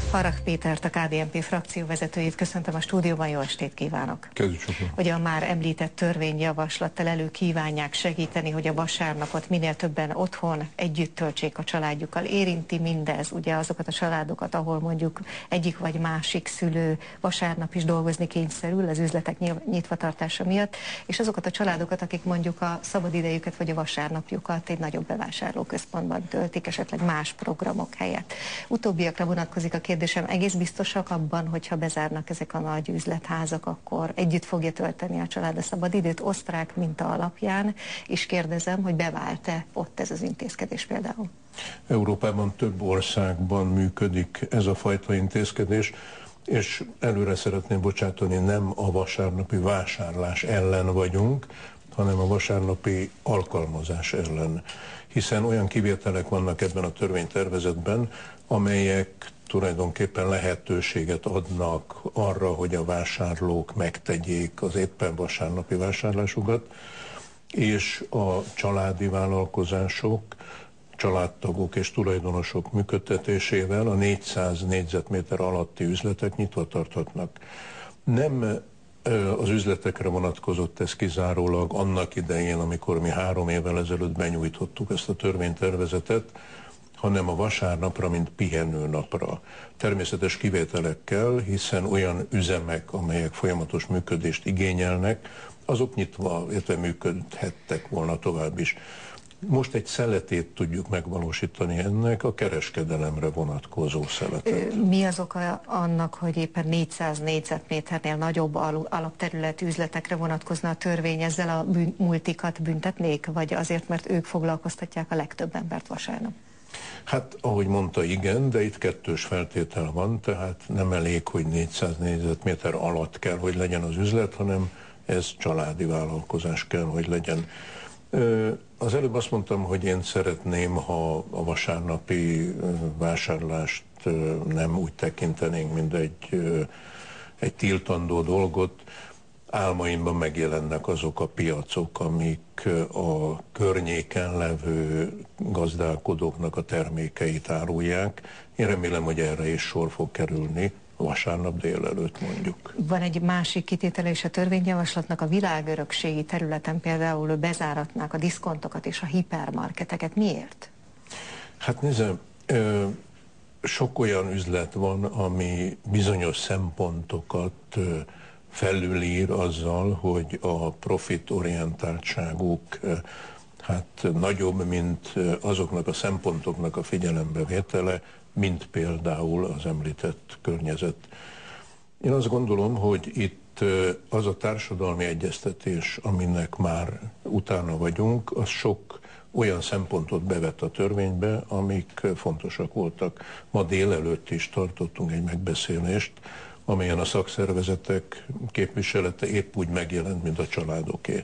Harag Pétert, a KDNP frakcióvezetőjét köszöntöm a stúdióban, jó estét kívánok! Ugye a már említett törvényjavaslattal elő kívánják segíteni, hogy a vasárnapot minél többen otthon együtt töltsék a családjukkal. Érinti mindez ugye azokat a családokat, ahol mondjuk egyik vagy másik szülő vasárnap is dolgozni kényszerül az üzletek nyitvatartása miatt, és azokat a családokat, akik mondjuk a szabadidejüket vagy a vasárnapjukat egy nagyobb bevásárlóközpontban töltik, esetleg más programok helyett. Utóbbiakra vonatkozik a kérdésem, egész biztosak abban, hogyha bezárnak ezek a nagy üzletházak, akkor együtt fogja tölteni a család a szabadidőt osztrák minta alapján, és kérdezem, hogy bevált-e ott ez az intézkedés például? Európában több országban működik ez a fajta intézkedés, és előre szeretném bocsátani, nem a vasárnapi vásárlás ellen vagyunk, hanem a vasárnapi alkalmazás ellen. Hiszen olyan kivételek vannak ebben a törvénytervezetben, amelyek tulajdonképpen lehetőséget adnak arra, hogy a vásárlók megtegyék az éppen vasárnapi vásárlásukat, és a családi vállalkozások, családtagok és tulajdonosok működtetésével a 400 négyzetméter alatti üzletek nyitva tarthatnak. Nem az üzletekre vonatkozott ez kizárólag annak idején, amikor mi 3 évvel ezelőtt benyújtottuk ezt a törvénytervezetet, hanem a vasárnapra, mint pihenőnapra. Természetes kivételekkel, hiszen olyan üzemek, amelyek folyamatos működést igényelnek, azok nyitva, illetve működhettek volna tovább is. Most egy szeletét tudjuk megvalósítani ennek, a kereskedelemre vonatkozó szeletet. Mi az oka annak, hogy éppen 400 négyzetméternél nagyobb alapterületű üzletekre vonatkozna a törvény, ezzel a multikat büntetnék, vagy azért, mert ők foglalkoztatják a legtöbb embert vasárnap? Hát, ahogy mondta, igen, de itt kettős feltétel van, tehát nem elég, hogy 400 négyzetméter alatt kell, hogy legyen az üzlet, hanem ez családi vállalkozás kell, hogy legyen. Az előbb azt mondtam, hogy én szeretném, ha a vasárnapi vásárlást nem úgy tekintenénk, mint egy tiltandó dolgot. Álmaimban megjelennek azok a piacok, amik a környéken levő gazdálkodóknak a termékeit árulják. Én remélem, hogy erre is sor fog kerülni vasárnap délelőtt mondjuk. Van egy másik kitétele is a törvényjavaslatnak, a világörökségi területen például bezáratnák a diszkontokat és a hipermarketeket. Miért? Hát nézze, sok olyan üzlet van, ami bizonyos szempontokat felülír azzal, hogy a profitorientáltságuk hát nagyobb, mint azoknak a szempontoknak a figyelembevétele, mint például az említett környezet. Én azt gondolom, hogy itt az a társadalmi egyeztetés, aminek már utána vagyunk, az sok olyan szempontot bevet a törvénybe, amik fontosak voltak. Ma délelőtt is tartottunk egy megbeszélést, amelyen a szakszervezetek képviselete épp úgy megjelent, mint a családoké.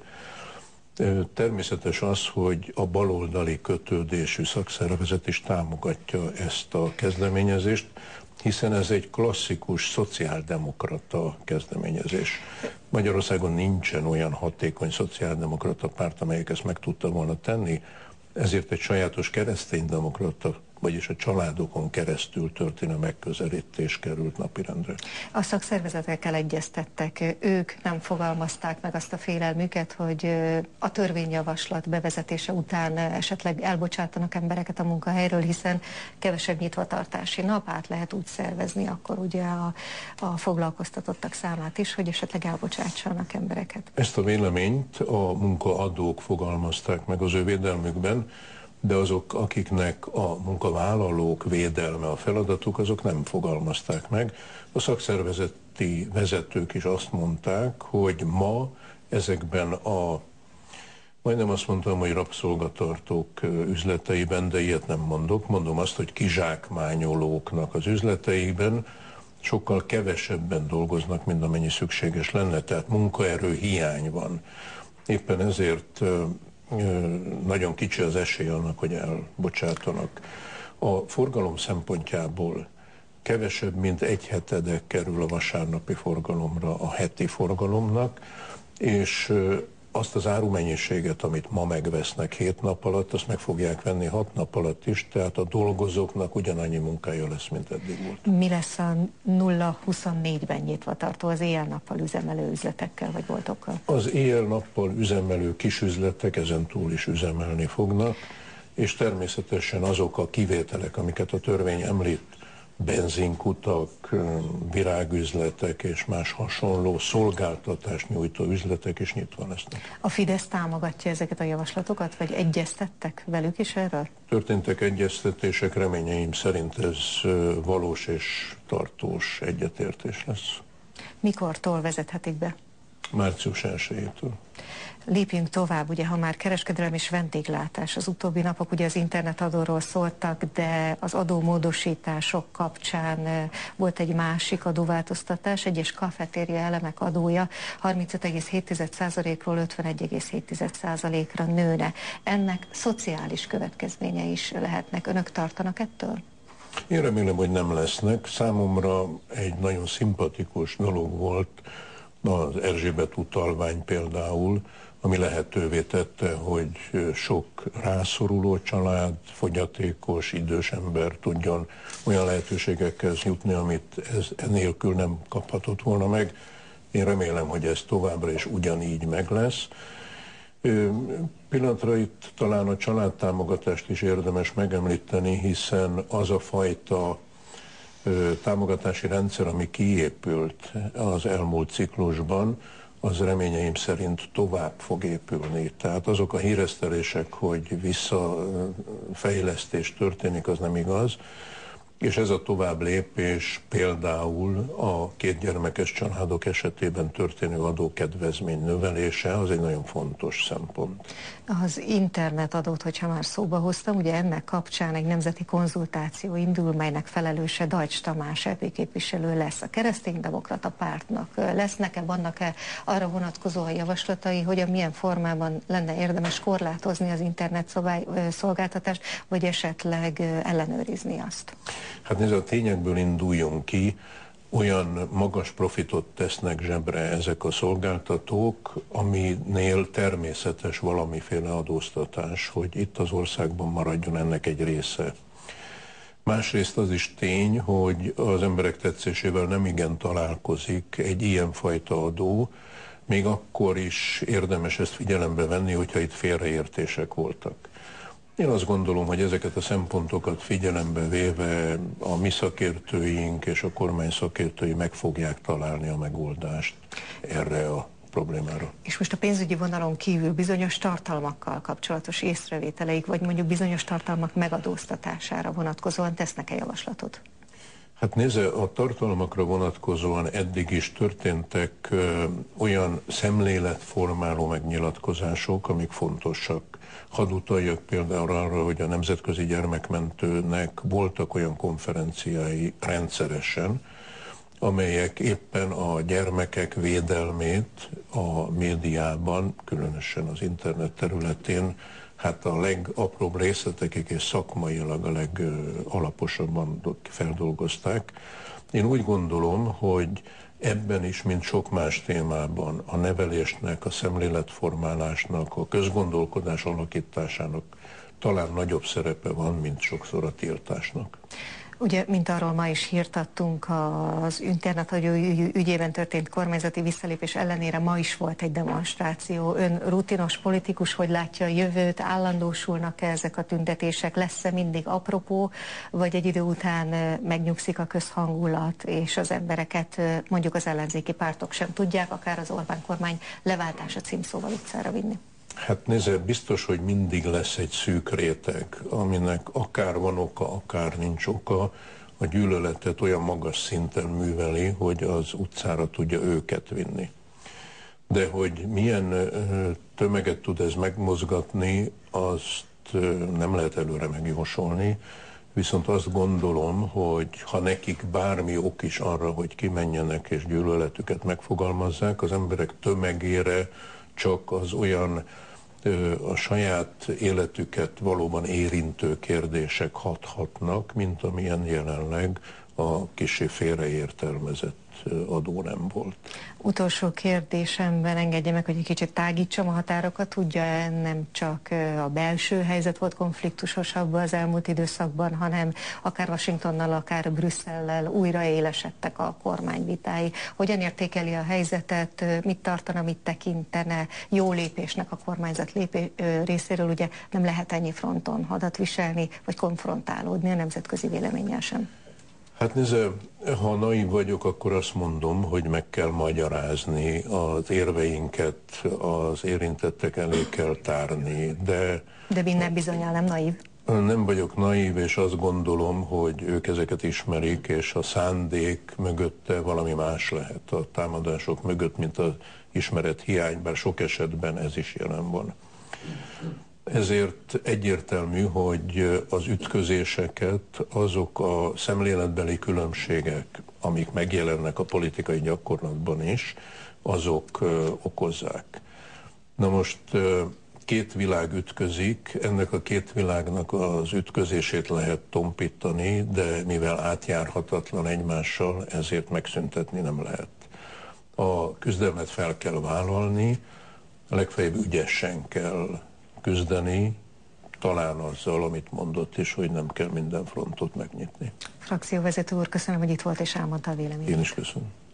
Természetes az, hogy a baloldali kötődésű szakszervezet is támogatja ezt a kezdeményezést, hiszen ez egy klasszikus szociáldemokrata kezdeményezés. Magyarországon nincsen olyan hatékony szociáldemokrata párt, amelyik ezt meg tudta volna tenni, ezért egy sajátos kereszténydemokrata, vagyis a családokon keresztül történő megközelítés került napirendre. A szakszervezetekkel egyeztettek, ők nem fogalmazták meg azt a félelmüket, hogy a törvényjavaslat bevezetése után esetleg elbocsátanak embereket a munkahelyről, hiszen kevesebb nyitvatartási nap, át lehet úgy szervezni akkor ugye a foglalkoztatottak számát is, hogy esetleg elbocsátsanak embereket. Ezt a véleményt a munkaadók fogalmazták meg az ő védelmükben, de azok, akiknek a munkavállalók védelme a feladatuk, azok nem fogalmazták meg. A szakszervezeti vezetők is azt mondták, hogy ma ezekben majdnem azt mondtam, hogy rabszolgatartók üzleteiben, de ilyet nem mondok. Mondom azt, hogy kizsákmányolóknak az üzleteikben sokkal kevesebben dolgoznak, mint amennyi szükséges lenne, tehát munkaerő hiány van. Éppen ezért nagyon kicsi az esély annak, hogy elbocsátanak. A forgalom szempontjából kevesebb, mint 1/7 kerül a vasárnapi forgalomra a heti forgalomnak, és azt az árumennyiséget, amit ma megvesznek 7 nap alatt, azt meg fogják venni 6 nap alatt is, tehát a dolgozóknak ugyanannyi munkája lesz, mint eddig volt. Mi lesz a 0-24-ben nyitva tartó, az éjjel-nappal üzemelő üzletekkel vagy boltokkal? Az éjjel-nappal üzemelő kisüzletek ezen túl is üzemelni fognak, és természetesen azok a kivételek, amiket a törvény említ, benzinkutak, virágüzletek és más hasonló szolgáltatást nyújtó üzletek is nyitva lesznek. A Fidesz támogatja ezeket a javaslatokat, vagy egyeztettek velük is erről? Történtek egyeztetések, reményeim szerint ez valós és tartós egyetértés lesz. Mikortól vezethetik be? Március 1-től. Lépjünk tovább, ugye, ha már kereskedelem és vendéglátás, az utóbbi napok ugye az internetadóról szóltak, de az adómódosítások kapcsán volt egy másik adóváltoztatás, egyes kafetéria elemek adója 35,7%-ról 51,7%-ra nőne. Ennek szociális következménye is lehetnek. Önök tartanak ettől? Én remélem, hogy nem lesznek. Számomra egy nagyon szimpatikus dolog volt az Erzsébet utalvány például, ami lehetővé tette, hogy sok rászoruló család, fogyatékos, idős ember tudjon olyan lehetőségekhez jutni, amit enélkül nem kaphatott volna meg. Én remélem, hogy ez továbbra is ugyanígy meg lesz. Pillanatra itt talán a családtámogatást is érdemes megemlíteni, hiszen az a fajta támogatási rendszer, ami kiépült az elmúlt ciklusban, az reményeim szerint tovább fog épülni. Tehát azok a híresztelések, hogy visszafejlesztés történik, az nem igaz. És ez a tovább lépés például a 2 gyermekes családok esetében történő adókedvezmény növelése, az egy nagyon fontos szempont. Az internetadót, hogyha már szóba hoztam, ugye ennek kapcsán egy nemzeti konzultáció indul, melynek felelőse Deutsch Tamás EP képviselő lesz. A Kereszténydemokrata Pártnak lesznek-e, vannak-e arra vonatkozó javaslatai, hogy a milyen formában lenne érdemes korlátozni az internet szolgáltatást, vagy esetleg ellenőrizni azt? Hát nézd, a tényekből induljunk ki, olyan magas profitot tesznek zsebre ezek a szolgáltatók, aminél természetes valamiféle adóztatás, hogy itt az országban maradjon ennek egy része. Másrészt az is tény, hogy az emberek tetszésével nem igen találkozik egy ilyenfajta adó, még akkor is érdemes ezt figyelembe venni, hogyha itt félreértések voltak. Én azt gondolom, hogy ezeket a szempontokat figyelembe véve a mi szakértőink és a kormány szakértői meg fogják találni a megoldást erre a problémára. És most a pénzügyi vonalon kívül bizonyos tartalmakkal kapcsolatos észrevételeik, vagy mondjuk bizonyos tartalmak megadóztatására vonatkozóan tesznek-e javaslatot? Hát nézze, a tartalmakra vonatkozóan eddig is történtek olyan szemléletformáló megnyilatkozások, amik fontosak. Hadd utaljak például arra, hogy a Nemzetközi Gyermekmentőnek voltak olyan konferenciái rendszeresen, amelyek éppen a gyermekek védelmét a médiában, különösen az internet területén, hát a legapróbb részletekig és szakmailag a legalaposabban feldolgozták. Én úgy gondolom, hogy ebben is, mint sok más témában, a nevelésnek, a szemléletformálásnak, a közgondolkodás alakításának talán nagyobb szerepe van, mint sokszor a tiltásnak. Ugye, mint arról ma is hírt adtunk, az internetadó ügyében történt kormányzati visszalépés ellenére ma is volt egy demonstráció. Ön rutinos politikus, hogy látja a jövőt, állandósulnak-e ezek a tüntetések, lesz-e mindig apropó, vagy egy idő után megnyugszik a közhangulat, és az embereket, mondjuk az ellenzéki pártok sem tudják, akár az Orbán kormány leváltása címszóval utcára vinni? Hát nézze, biztos, hogy mindig lesz egy szűk réteg, aminek akár van oka, akár nincs oka, a gyűlöletet olyan magas szinten műveli, hogy az utcára tudja őket vinni. De hogy milyen tömeget tud ez megmozgatni, azt nem lehet előre megjósolni, viszont azt gondolom, hogy ha nekik bármi ok is arra, hogy kimenjenek és gyűlöletüket megfogalmazzák, az emberek tömegére csak az olyan a saját életüket valóban érintő kérdések hathatnak, mint amilyen jelenleg a kissé félreértelmezett adó nem volt. Utolsó kérdésemben engedje meg, hogy egy kicsit tágítsam a határokat. Tudja, nem csak a belső helyzet volt konfliktusosabb az elmúlt időszakban, hanem akár Washingtonnal, akár Brüsszellel újra élesedtek a kormányvitái. Hogyan értékeli a helyzetet, mit tartana, mit tekintene jó lépésnek a kormányzat részéről? Ugye nem lehet ennyi fronton hadat viselni, vagy konfrontálódni a nemzetközi véleménnyel sem. Hát nézze, ha naiv vagyok, akkor azt mondom, hogy meg kell magyarázni, az érveinket az érintettek elé kell tárni, de... De minden bizonnyal nem naív. Nem vagyok naív, és azt gondolom, hogy ők ezeket ismerik, és a szándék mögötte valami más lehet a támadások mögött, mint az ismeret hiány, bár sok esetben ez is jelen van. Ezért egyértelmű, hogy az ütközéseket, azok a szemléletbeli különbségek, amik megjelennek a politikai gyakorlatban is, azok okozzák. Na most két világ ütközik, ennek a két világnak az ütközését lehet tompítani, de mivel átjárhatatlan egymással, ezért megszüntetni nem lehet. A küzdelmet fel kell vállalni, legfeljebb ügyesen kell küzdeni, talán azzal, amit mondott is, hogy nem kell minden frontot megnyitni. Frakcióvezető úr, köszönöm, hogy itt volt és elmondta a véleményét. Én is köszönöm.